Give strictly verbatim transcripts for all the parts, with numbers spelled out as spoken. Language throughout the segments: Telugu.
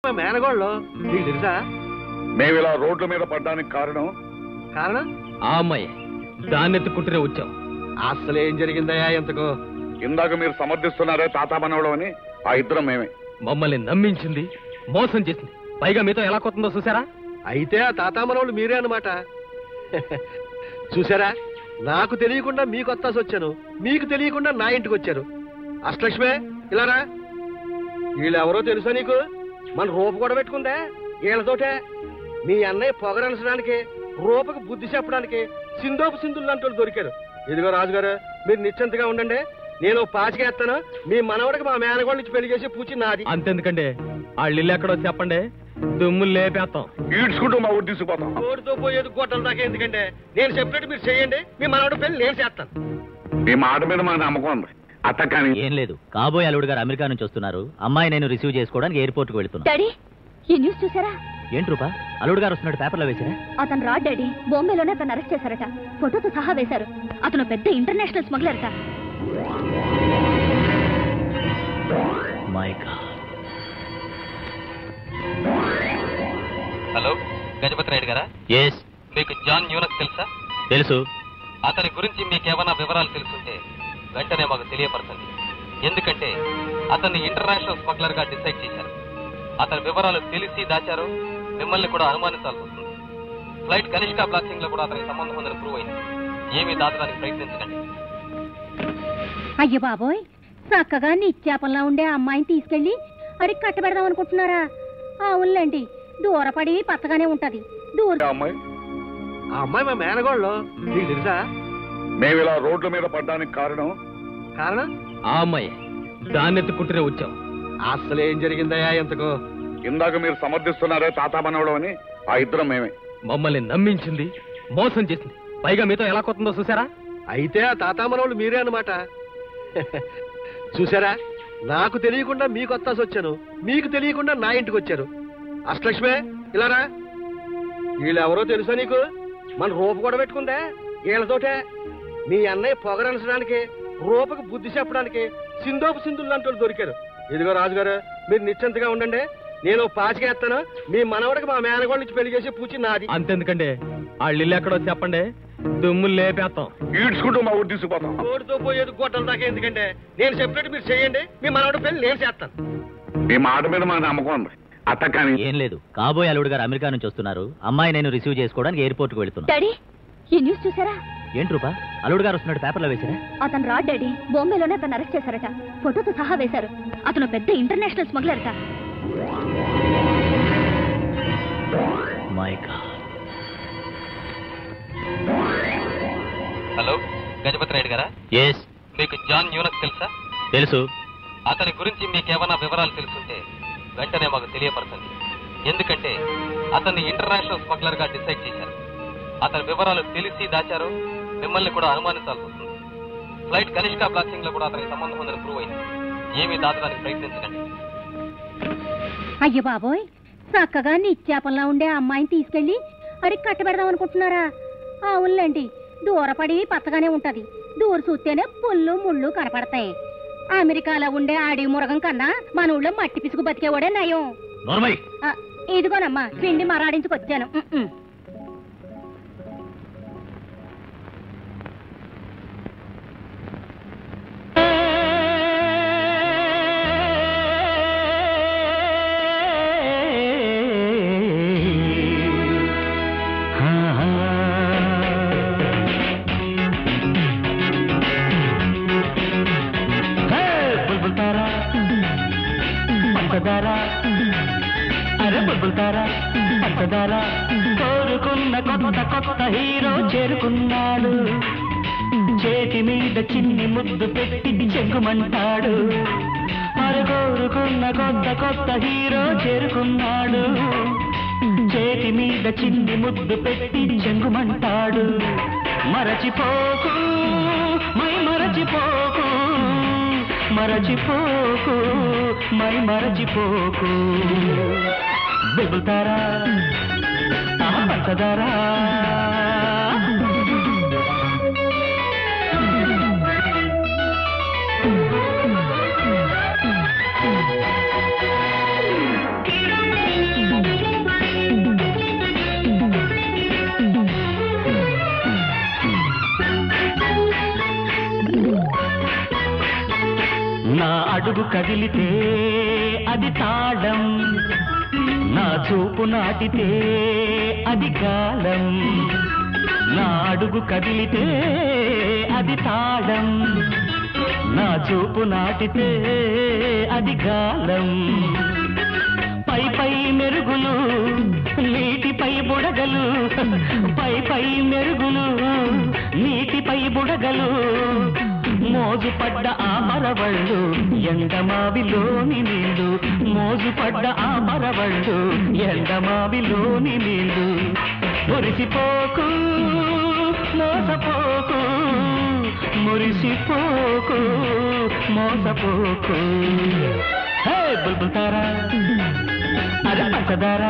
మేనగోళ్ళు నీకు తెలుసా? మేము ఇలా రోడ్ల మీద పడ్డానికి కారణం కారణం ఆ అమ్మాయి. దాన్ని ఎత్తుకుంటూనే వచ్చాం. అసలు ఏం జరిగిందయ్యా ఎంతకో? ఇందాక మీరు సమర్థిస్తున్నారే తాత మనవడం అని, ఆ ఇద్దరం మేమే. మమ్మల్ని నమ్మించింది, మోసం చేసింది. పైగా మీతో ఎలా కొత్తందో చూసారా? అయితే ఆ తాతామనోళ్ళు మీరే అన్నమాట. చూసారా, నాకు తెలియకుండా మీకు వత్తాసి వచ్చాను, మీకు తెలియకుండా నా ఇంటికి వచ్చారు. అష్టలక్ష్మే ఇలారా. వీళ్ళెవరో తెలుసా నీకు? మన రూప కూడా పెట్టుకుందే వీళ్ళతోటే. మీ అన్నయ్య పొగరనసడానికి, రూపకు బుద్ధి చెప్పడానికి సింధోపు సింధులు లాంటి వాళ్ళు దొరికారు. ఇదిగో రాజుగారు, మీరు నిశ్చింతగా ఉండండి. నేను పాచికేస్తాను. మీ మనవడికి మా మేనగోళ్ళ నుంచి పెళ్లి చేసి పూచి నాది. అంతెందుకండి, వాళ్ళు ఇల్లు ఎక్కడో చెప్పండి, దుమ్ములు లేపేస్తాం. ఈడ్చుకుంటూ మా ఊరు తీసుకుపోతాం. రోడ్డుతో పోయేది గొట్టల దాకా ఎందుకంటే, నేను చెప్పినట్టు మీరు చేయండి. మీ మనవడి పెళ్లి నేను చేస్తాను. మీ మాట మీద మా నమ్మకం ఉంది. అత్త కానీ ఏం లేదు, కాబోయే అల్లుడు గారు అమెరికా నుంచి వస్తున్నారు. అమ్మాయి నేను రిసీవ్ చేసుకోవడానికి ఎయిర్పోర్ట్ కు వెళ్తున్నా. డాడీ, ఈ న్యూస్ చూసారా? ఏంటి రూపా, అల్లుడు గారు వస్తున్నాడు పేపర్లో వేసారా? అతను రా డాడీ, బాంబేలోనే అతను అరెస్ట్ చేశారట. ఫోటోతో సహా వేశారు. అతను పెద్ద ఇంటర్నేషనల్ స్మగ్లర్ ట. My god. Hello, Gajapati Rayudu గారా? ఎస్. మీకు జాన్ న్యూనక్ తెలుసా? తెలుసు. అతని గురించి మీకేమైనా వివరాలు తెలుసుంటే వెంటనే మాకు తెలియపరచండి. ఎందుకంటే అతన్ని ఇంటర్నేషనల్ స్మగ్లర్ గా డిసైడ్ చేశారు. అతని వివరాలు తెలిసి దాచారు, మిమ్మల్ని కూడా అనుమానించాల్సి వస్తుంది. ఫ్లైట్ కనిష్క బ్లాస్టింగ్ లో కూడా అతనికి సంబంధం ఉందని ప్రూవ్ అయింది. ఏమీ దాచడానికి ప్రయత్నించకండి. అయ్యో బాబోయ్, చక్కగా నిత్యాపంలా ఉండే అమ్మాయిని తీసుకెళ్లి అడిగి కట్టబెడదాం అనుకుంటున్నారా? అవునులేండి, దూరపడి పచ్చగానే ఉంటది. దూర అమ్మాయి ఆ అమ్మాయి మా మేనగోళ్ళు నీకు తెలుసా? మేము ఇలా రోడ్ల మీద పడ్డానికి కారణం కారణం ఆ అమ్మాయి. దాన్ని ఎత్తుకుంటూనే వచ్చాం. అసలు ఏం జరిగిందయ్యా ఎంతకో? ఇందాక మీరు సమర్థిస్తున్నారే తాత మనవడం అని, ఆ ఇద్దరం మేమే. మమ్మల్ని నమ్మించింది, మోసం చేసింది. పైగా మీతో ఎలా కొత్తందో చూసారా? అయితే ఆ తాతామనోళ్ళు మీరే అన్నమాట. చూసారా, నాకు తెలియకుండా మీకు వత్తాసి వచ్చాను, మీకు తెలియకుండా నా ఇంటికి వచ్చారు. అష్టలక్ష్మే ఇలారా. వీళ్ళెవరో తెలుసా నీకు? మన రూప కూడా పెట్టుకుందే వీళ్ళతోటే. మీ అన్నయ్య పొగరనసడానికి, రూపకు బుద్ధి చెప్పడానికి సింధోపు సింధులు లాంటి వాళ్ళు దొరికారు. ఇదిగో రాజుగారు, మీరు నిశ్చింతగా ఉండండి. నేను పాచికేస్తాను. మీ మనవడికి మా మేనగోళ్ళ నుంచి పెళ్లి చేసి పూచి నాది. అంతెందుకండి, వాళ్ళు ఇల్లు ఎక్కడో చెప్పండి, దుమ్ములు లేపేస్తాం. ఈడ్చుకుంటూ మా ఊరు తీసుకుపోతాం. రోడ్డుతో పోయేది గొట్టల దాకా ఎందుకంటే, నేను చెప్పినట్టు మీరు చేయండి. మీ మనవడి పెళ్లి నేను చేస్తాను. మీ మాట మీద మా నమ్మకం ఉంది. అత్త కానీ ఏం లేదు, కాబోయే అల్లుడు గారు అమెరికా నుంచి వస్తున్నారు. అమ్మాయి నేను రిసీవ్ చేసుకోవడానికి ఎయిర్పోర్ట్ కు వెళ్తున్నా. డాడీ, ఈ న్యూస్ చూసారా? ఏంటి రూపా, అల్లుడు గారు వస్తున్నాడు పేపర్లో వేసారా? అతను రా డాడీ, బాంబేలోనే అతను అరెస్ట్ చేశారట. ఫోటోతో సహా వేశారు. అతను పెద్ద ఇంటర్నేషనల్ స్మగ్లర్ ట. My god. Hello, Gajapati Rayudu గారా? ఎస్. మీకు జాన్ న్యూనక్ తెలుసా? తెలుసు. అతని గురించి మీకేమైనా వివరాలు తెలుసుంటే వెంటనే మాకు తెలియపరచండి. ఎందుకంటే అతన్ని ఇంటర్నేషనల్ స్మగ్లర్ గా డిసైడ్ చేశారు. అతని వివరాలు తెలిసి దాచారు, మిమ్మల్ని కూడా అనుమానించాల్సి వస్తుంది. ఫ్లైట్ కనిష్క బ్లాస్టింగ్ లో కూడా అతనికి సంబంధం ఉందని ప్రూవ్ అయింది. ఏమీ దాచడానికి ప్రయత్నించకండి. అయ్యో బాబోయ్, చక్కగా నిత్యాపంలా ఉండే అమ్మాయిని తీసుకెళ్లి అడిగి కట్టబెడదాం అనుకుంటున్నారా? అవునులేండి, దూరపడి పచ్చగానే ఉంటది. దూర చూస్తేనే పుల్లు ముళ్ళు కనపడతాయి. అమెరికాలో ఉండే అడవి మురగం కన్నా మన ఊళ్ళో మట్టి పిసుకు బతికేవాడే నయం. ఇదిగోనమ్మా, పిండి మరాడించుకొచ్చాను. అరే బుల్బుల్తారా పంచదారా, కోరుకున్న కొత్త కొత్త హీరో చేరుకున్నాడు. చేతి మీద చిన్ని ముద్దు పెట్టి చెంగుమంటాడు. అరే కోరుకున్న కొత్త కొత్త హీరో చేరుకున్నాడు. చేతి మీద చిన్ని ముద్దు పెట్టి చెంగుమంటాడు. మరచిపోకు మై మరచిపోకు, మరచిపోకు మై మరచిపోకు. బుల్బుల్తారా పంచదారా. కదిలితే అది తాళం, నా చూపు నాటితే అది కాలం. నా అడుగు కదిలితే అది తాళం, నా చూపు నాటితే అది గాలం. పై పై మెరుగులు నీటిపై బుడగలు, పై పై మెరుగులు నీటిపై బుడగలు, మోజుపడ్డ ఆ మరవళ్ళు ఎండమావిలోని నీళ్ళు, మోజుపడ్డ ఆ మరవళ్ళు ఎండమావిలోని నీళ్ళు. మురిసిపోకు మోసపోకు, మురిసిపోకు మోసపోకు. హే బుల్బుల్ తారా అరే పంచదారా,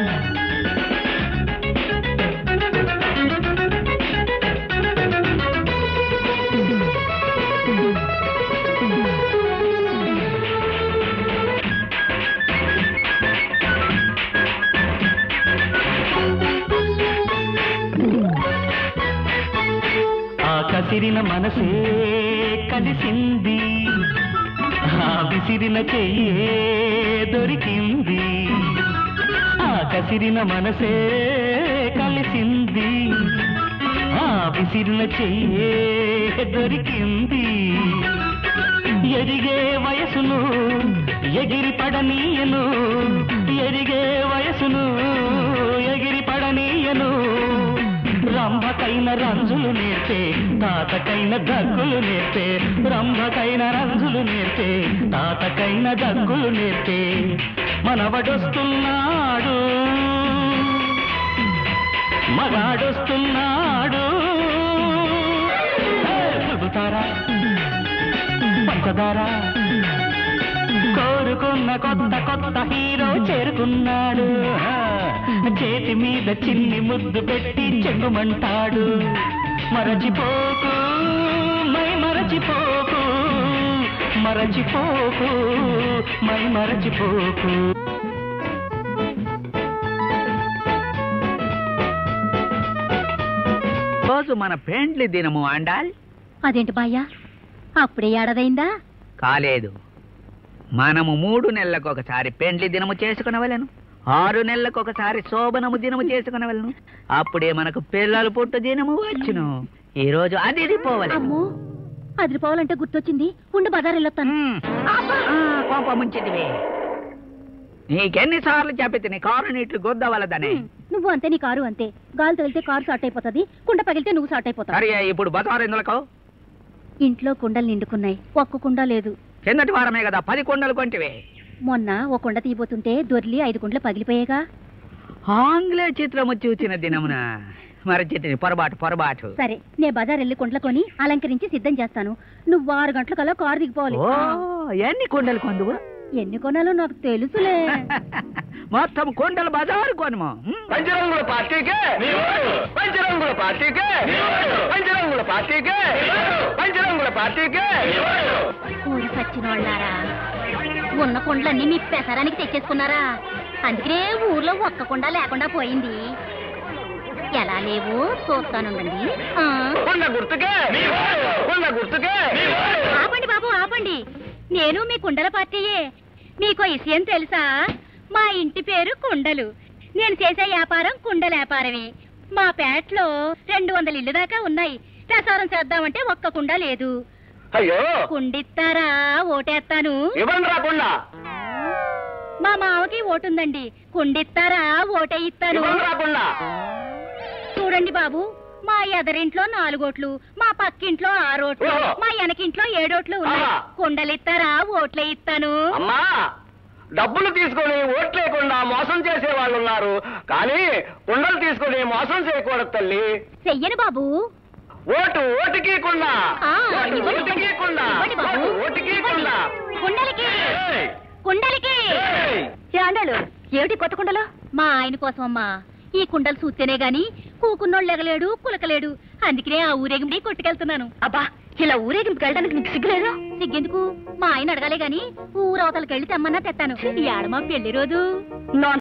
కసిరిన మనసే కలిసింది, ఆ విసిరిన చెయ్యే దొరికింది. ఆ కసిరిన మనసే కలిసింది, ఆ విసిరిన చెయ్యే దొరికింది. ఎరిగే వయసును ఎగిరి పడనీయను, ఎరిగే వయసును ఎగిరి పడనీయను. రంభకైన రంజులు నేర్పే తాతకైన దగ్గులు నేర్పే, రంభకైన రంజులు నేర్పే తాతకైన దగ్గులు నేర్పే. మనవడొస్తున్నాడు మగాడొస్తున్నాడు, తారా పంచదారా, కోరుకున్న కొత్త కొత్త హీరో చేరుకున్నాడు. చేతి మీద చిన్ని ముద్దు పెట్టి చెంగుమంటాడు. మరచిపోకు మై మరచిపోకు, మరచిపోకు మై మరచిపోకు. రోజు మన పెండ్లి దినము అండాల్. అదేంటి బాయ్యా, అప్పుడే ఏడాదైందా? కాలేదు, మనము మూడు నెలలకు ఒకసారి పెండ్లి దినము చేసుకునవలను, ఆరు నెలలకు ఒకసారి శోభనము దినము చేసుకునవలను. అప్పుడే మనకు పిల్లలు పుట్టు దినము వచ్చును. ఈ రోజు అది పోవాలి. అమ్మో, అదిరిపోవాలంటే గుర్తొచ్చింది, ఉండి బజార్ వెళ్ళొస్తాను. కోప ముంచిదివే, నీకెన్నిసార్లు చెప్పితే నీ కారు నీట్లు గొద్దవలదని. నువ్వు అంతే, నీ కారు అంతే. గాలి తగిలితే కారు షార్ట్ అయిపోతుంది, కుండ పగిలితే నువ్వు షార్ట్ అయిపోతావు. సరే, ఇప్పుడు బజార్ ఎందులకు? ఇంట్లో కుండలు నిండుకున్నాయి, ఒక్క కుండ లేదు. కిందటి వారమే కదా పది కుండలు కొంటివే. మొన్న ఒక కుండ తీయబోతుంటే దొర్లి ఐదు కుండలు పగిలిపోయేగా. ఆంగ్లేయ చిత్రము చూచిన దినమున మరచితిని, పొరబాటు పొరబాటు. సరే, నే బజార్ వెళ్ళి కుండలు కొని అలంకరించి సిద్ధం చేస్తాను. నువ్వు ఆరు గంటలకల్లా కారు దిగిపోవాలి. ఎన్ని కుండలు కొందువు? ఎన్ని కొనాలో నాకు తెలుసులే. మొత్తం కుండలు బజారు కొనుము. పంచరంగుల పార్టీకే, పంచరంగుల పార్టీకే, పంచరంగుల పార్టీకే, పంచరంగుల పార్టీకే. ఊరి సచ్చినోళ్ళారా, ఉన్న కుండలన్నీ మీ పెసరానికి తెచ్చేసుకున్నారా? అందుకనే ఊర్లో ఒక్క కుండ లేకుండా పోయింది. ఎలా లేవు చూస్తానుండండి. ఆపండి బాబు, ఆపండి. నేను మీ కుండల పార్టీయే. మీకు విషయం తెలుసా? మా ఇంటి పేరు కుండలు. నేను చేసే వ్యాపారం కుండల వ్యాపారమే. మా పేటలో రెండు వందల ఇల్లు దాకా ఉన్నాయి. ప్రసారం చేద్దామంటే ఒక్క కుండ లేదు. అయ్యో, కుండిస్తారా? ఓటేస్తాను. ఇవ్వండి రా కుండ. మా మావకి ఓటుందండి. కుండిస్తారా? ఓటే ఇస్తాను. చూడండి బాబు, మా ఎదరింట్లో నాలుగోట్లు, మా పక్కింట్లో ఆరోట్లు, మా వెనకింట్లో ఏడోట్లు ఉన్నాయి. కుండలిస్తారా? ఓట్లే ఇస్తాను. అమ్మా, డబ్బులు తీసుకొని ఓట్లేకుండా మోసం చేసే వాళ్ళు ఉన్నారు, కానీ కుండలు తీసుకొని మోసం చేయకూడదు తల్లి. చెయ్యను బాబు. ఓటు ఓటుకి కుండ, ఓటుకి కుండ, ఓటుకి కుండ. కుండలికి, కుండలికి. చాండాలు ఏమిటి కొత్త కుండలు? మా ఆయన కోసం అమ్మా. ఈ కుండలు చూస్తేనే గాని కూకున్నోళ్ళు ఎగలేడు, కులకలేడు. అందుకనే ఆ ఊరేగింపు కొట్టుకెళ్తున్నాను. అబ్బా, ఇలా ఊరేగింపుకి వెళ్ళడానికి నీకు సిగ్గులేదు? సిగ్గెందుకు? మా ఆయన అడగాలే గాని ఊరవతలకి వెళ్ళి తెమ్మన్నా తెస్తాను. ఈ ఆడమా పెళ్లి రోజు.